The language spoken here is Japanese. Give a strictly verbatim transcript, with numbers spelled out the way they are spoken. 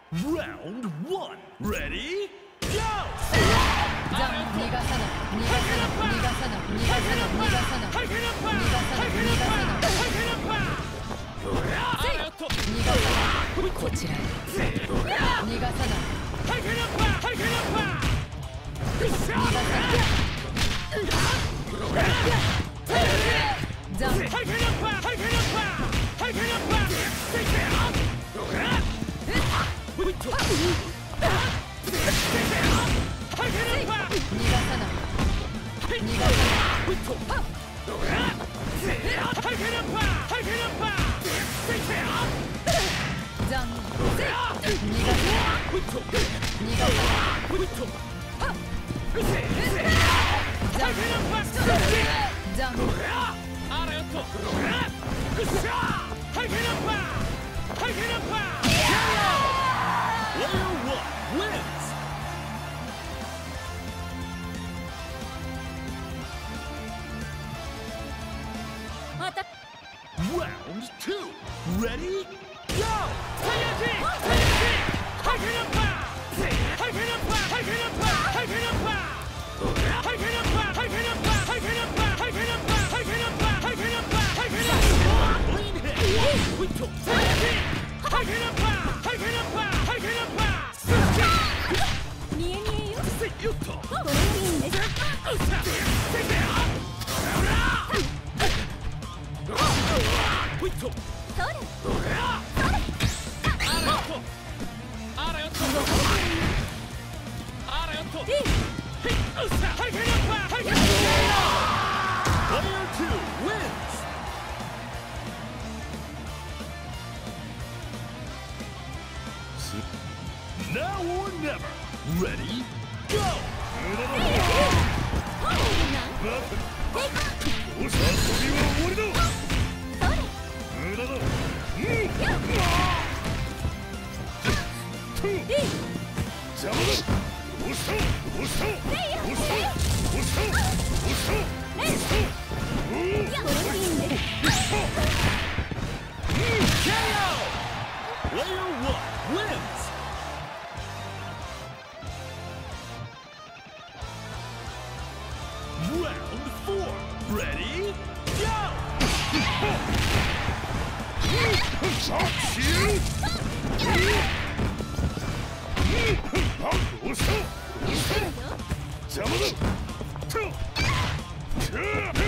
Round one. Ready? Go! じゃあ逃がさない逃がさない逃がさない逃がさない逃がさない逃がさない逃がさない逃がさないこちらへ逃がさない逃がさないじゃあ Round two. Ready? Go! Player two wins! Now or never. Ready? Go! Player one wins! Round four. Ready? Go! Shoot!